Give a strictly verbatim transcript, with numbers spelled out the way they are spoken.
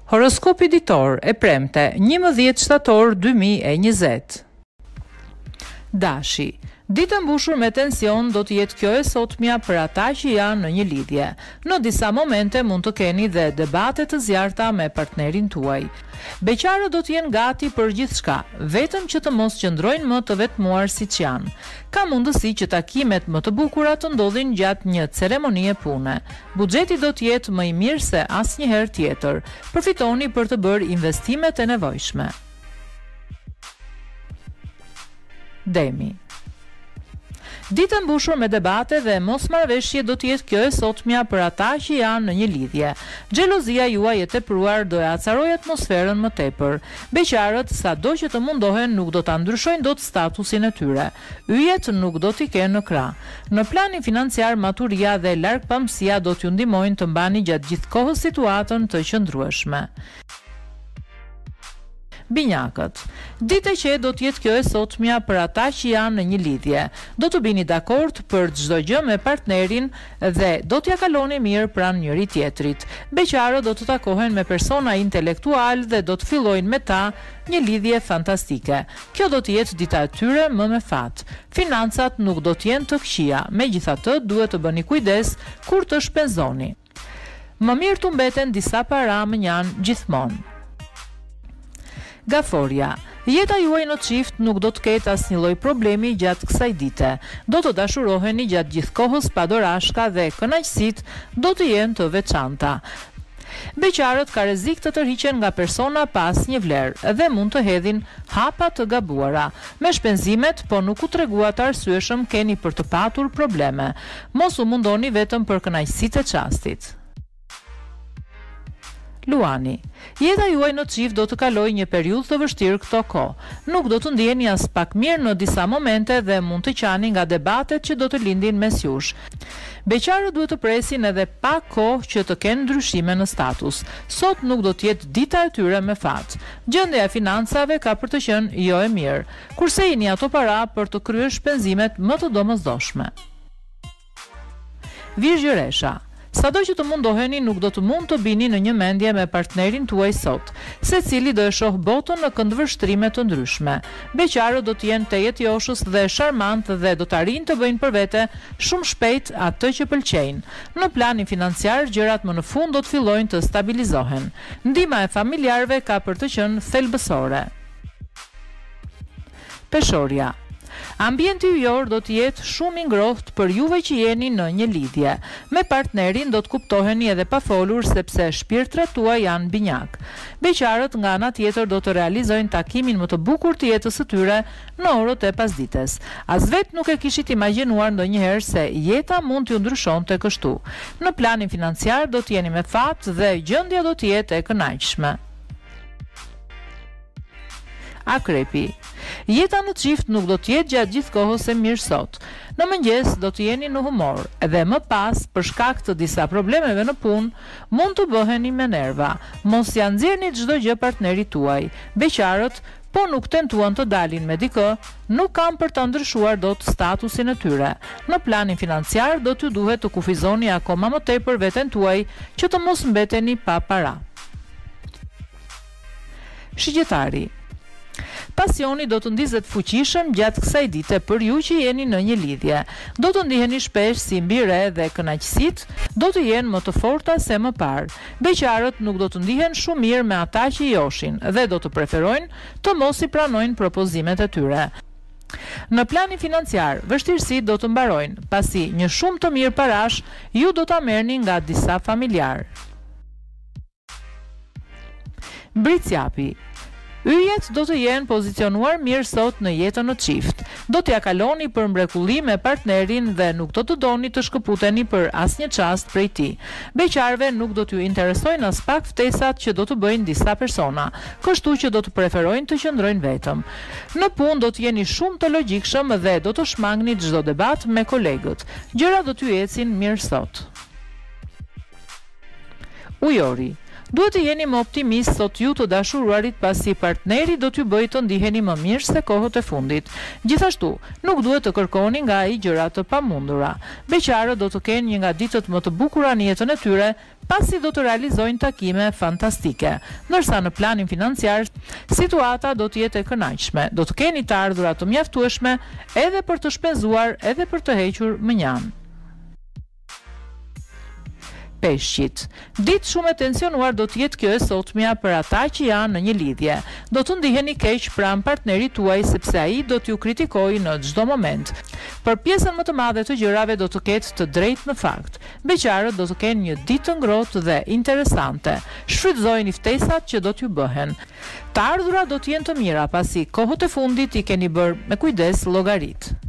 Horoskopi Ditor e Premte, njëmbëdhjetë shtator dy mijë e njëzet. Dashi. Ditë mbushur me tension do të jetë kjo e sotmja për ata që janë në një lidhje. Në disa momente mund të keni dhe debate të zjarrta me partnerin tuaj. Beqarët do të jenë gati për gjithçka, vetëm që të mos qëndrojnë më të vetmuar siç janë. Ka mundësi që takimet më të bukura të ndodhin gjatë një ceremonie pune. Buxheti do të jetë më i mirë se asnjëherë tjetër. Përfitoni për të bërë investimet e nevojshme. Demi. Ditë mbushur me debate dhe mosmarrëveshje do të jetë kjo e sotmja për ata që janë në një lidhje. Xhelozia juaj e tepruar do e acarojë atmosferën më tepër. Beqarët, sado që të mundohen, nuk do ta ndryshojnë dot statusin e tyre. Yjet nuk do t'i kenë në krah. Në planin financiar, maturia dhe largpamësia do t'ju ndihmojnë të mbani gjatë gjithë kohës situatën të qëndrueshme. Binjakët. Ditë që do të jetë kjo e sotmja për ata që janë në një lidhje. Do të bini dakord për çdo gjë me partnerin dhe do t'ja kaloni mirë pranë njëri tjetrit. Beqarët do të takohen me persona intelektual dhe do të fillojnë me ta një lidhje fantastike. Kjo do të jetë dita e tyre më me fat. Financat nuk do të jenë të këqija, megjithatë duhet të bëni kujdes kur të shpenzoni. Më mirë të mbeten disa para më njanë gjithmonë. Gaforja. Jeta juaj në çift nuk do të ketë asnjë lloj problemi gjatë kësaj dite. Do të dashuroheni gjatë gjithë kohës pa dorashka dhe kënaqësitë do të jenë të veçanta. Beqarët ka rrezik të tërhiqen nga persona pa asnjë vlerë dhe mund të hedhin hapa të gabuara. Me shpenzimet, po nuk u tregua të arsyeshëm, keni për të patur probleme. Mos u mundoni vetëm për kënaqësitë e çastit. Luani. Jeta juaj në çift do të kalojë një periudhë të vështirë këto kohë. Nuk do të ndjeni as pak mirë në disa momente dhe mund të qani nga debatet që do të lindin mes jush. Beqarët duhet të presin edhe pak kohë që të kenë ndryshime në status. Sot nuk do të jetë dita e tyre me fat. Gjendja e financave ka për të qenë jo e mirë, kurse jeni ato para për të kryer shpenzimet më të domosdoshme. Virgjëresha. Sado që të mundoheni, nuk do të mund të bini në një mendje me partnerin tuaj sot. Secili do e shoh botën në këndvështrime të ndryshme. Beqarët do të jenë të jetjoshës dhe sharmant dhe do të arrijnë të bëjnë për vete shumë shpejt atë që pëlqejnë. Në planin financiar, gjërat më në fund do të fillojnë të stabilizohen. Ndihma e familjarëve ka për të qenë thelbësore. Peshorja. Ambienti yjor do të jetë shumë i ngrohtë për juve që jeni në një lidhje. Me partnerin do të kuptoheni edhe pa folur sepse shpirtrat tuaj janë binjak. Beqarët nga ana tjetër do të realizojnë takimin më të bukur të jetës së tyre në orët e pasdites. As vetë nuk e kishit imagjinuar ndonjëherë se jeta mund t'ju ndryshonte kështu. Në planin financiar do të jeni me fat dhe gjendja do të jetë e kënaqshme. Akrepi. Jeta në çift nuk do të jetë gjatë gjithë kohës e mirë sot. Në mëngjes do të jeni në humor dhe më pas, për shkak të disa problemeve në punë, mund të bëheni me nerva. Mos ja nxjerrni çdo gjë partnerit tuaj. Beqarët, po nuk tentuan të dalin me dikë, nuk kanë për të ndryshuar dot statusin e tyre. Në planin financiar do t'ju duhet të kufizoni akoma më tepër veten tuaj që të mos mbeteni pa para. Shqitari. Pasioni do të ndizet fuqishëm gjatë kësaj dite për ju që jeni në një lidhje. Do të ndiheni shpesh si mbi re dhe kënaqësitë do të jenë më të forta se më parë. Beqarët nuk do të ndihen shumë mirë me ata që joshin dhe do të preferojnë të mos i pranojnë propozimet e tyre. Në planin financiar, vështirësitë do të mbarojnë, pasi një shumë të mirë parash ju do ta merrni nga disa familjar. Bricjapi. Yjet do të jenë pozicionuar mirë sot në jetën në çift. Do t'ja kaloni për mrekulli me partnerin dhe nuk do të doni të shkëputeni për asnjë çast prej tij. Beqarëve nuk do t'ju interesojnë as pak ftesat që do të bëjnë disa persona, kështu që do të preferojnë të qëndrojnë vetëm. Në punë do të jeni shumë të logjikshëm dhe do të shmangni çdo debat me kolegët. Gjërat do t'ju ecin mirë sot. Ujori. Duhet të jeni më optimist sot ju të dashuruarit, pasi partneri do t'ju bëjë të ndiheni më mirë se kohët e fundit. Gjithashtu, nuk duhet të kërkoni nga ai gjëra të pamundura. Beqarët do të kenë një nga ditët më të bukura në jetën e tyre, pasi do të realizojnë takime fantastike. Ndërsa në planin financiar, situata do të jetë e kënaqshme. Do të keni të ardhurat të mjaftueshme edhe për të shpenzuar edhe për të hequr mënjan. Peshqit. Ditë shumë e tensionuar do të jetë kjo e sotmja për ata që janë në një lidhje. Do të ndiheni keq pranë partnerit tuaj sepse ai do t'ju kritikojë në çdo moment. Për pjesën më të madhe të gjërave do të ketë të drejtë në fakt. Beqarët do të kenë një ditë të ngrohtë dhe interesante. Shfrytëzojeni ftesat që do t'ju bëhen. Të ardhurat do të jenë të mira pasi kohët e fundit i keni bërë me kujdes llogarit.